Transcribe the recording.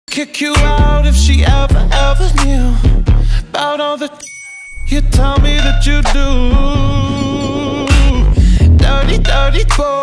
Kick you out if she ever knew about all the you tell me that you do. Dirty, dirty boy.